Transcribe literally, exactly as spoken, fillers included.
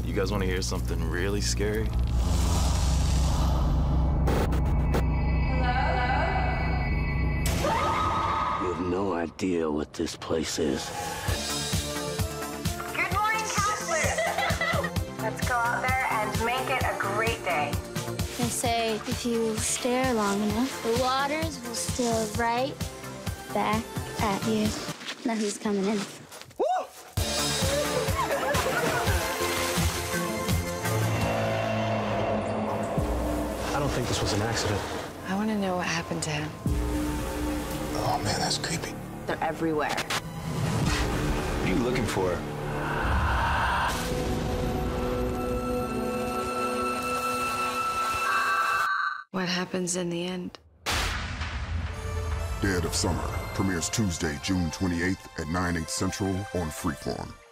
You guys want to hear something really scary? You have no idea what this place is. Good morning, counselors. Let's go out there and make it a great day. They say if you stare long enough, the waters will stare right back at you. Now who's coming in? Woo! I don't think this was an accident. I want to know what happened to him. Oh, man, that's creepy. They're everywhere. What are you looking for? What happens in the end? Dead of Summer premieres Tuesday, June twenty-eighth at nine, eight central on Freeform.